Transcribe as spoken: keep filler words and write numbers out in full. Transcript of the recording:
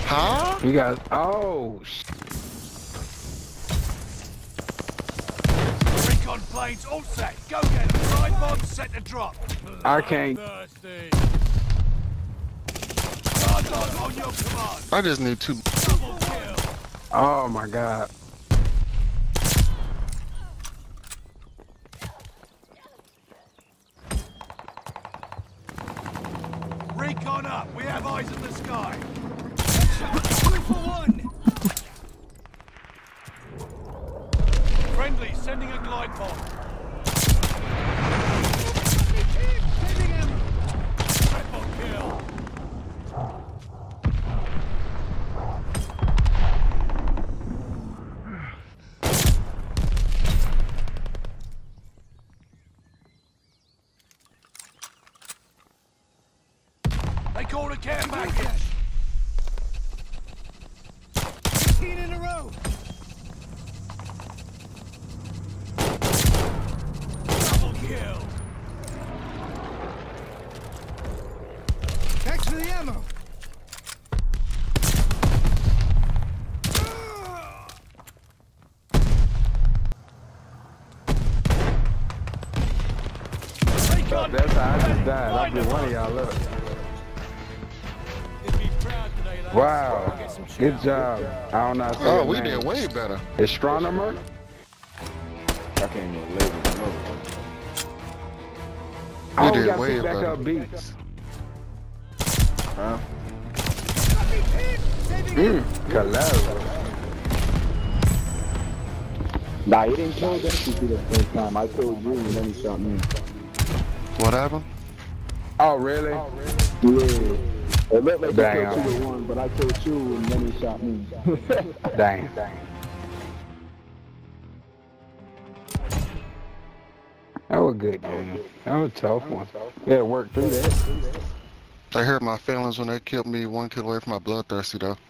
Huh? You guys, oh, sh Recon planes all set. Go get them. Drive bombs set to drop. I can't. Thirsty. Guard dog on your command. I just need two. Double kill. Oh my God. Recon up. We have eyes in the sky. Two for one. Friendly sending a glide bomb. Hitting him. Triple kill. They called a care package. fifteen in a row. Double kill. Thanks for the ammo. That's how I just died. I'll be one of y'all up. Wow, good job. I don't know how to say Oh, your we name. did way better. Astronomer? I can't even label it. Oh, we did got way some better. backup beats. Huh? Mmm, Calero. Nah, he didn't kill that shit the first time. I killed you and then he shot me. What happened? Oh, really? Yeah. It looked like Damn. he killed two to one, but I killed you and then he shot me. Dang. That was a good game. That was a tough one. Yeah, worked through that. They hurt my feelings when they killed me one kill away from my bloodthirsty though.